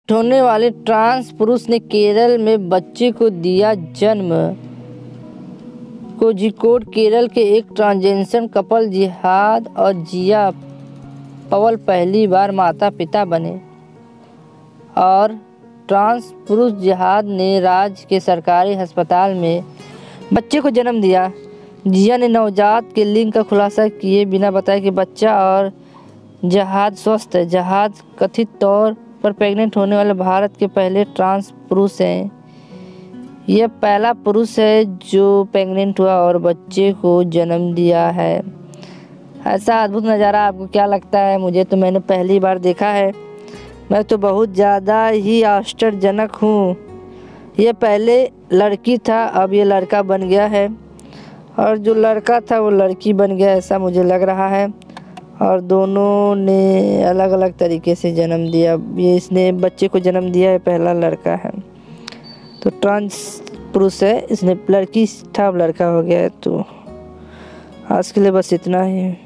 होने वाले ट्रांस पुरुष ने केरल में बच्चे को दिया जन्म। कोझिकोड केरल के एक ट्रांसजेंडर कपल जिहाद और जिया पवल पहली बार माता पिता बने और ट्रांस पुरुष जिहाद ने राज्य के सरकारी अस्पताल में बच्चे को जन्म दिया। जिया ने नवजात के लिंग का खुलासा किए बिना बताया कि बच्चा और जिहाद स्वस्थ है। जिहाद कथित तौर पर प्रेग्नेंट होने वाले भारत के पहले ट्रांस पुरुष हैं। यह पहला पुरुष है जो प्रेग्नेंट हुआ और बच्चे को जन्म दिया है। ऐसा अद्भुत नज़ारा आपको क्या लगता है? मुझे तो मैंने पहली बार देखा है। मैं तो बहुत ज़्यादा ही आश्चर्यजनक हूँ। यह पहले लड़की था, अब ये लड़का बन गया है और जो लड़का था वो लड़की बन गया, ऐसा मुझे लग रहा है। और दोनों ने अलग अलग तरीके से जन्म दिया। ये इसने बच्चे को जन्म दिया है, पहला लड़का है। तो ट्रांस पुरुष है, इसने लड़की था अब लड़का हो गया है। तो आज के लिए बस इतना ही।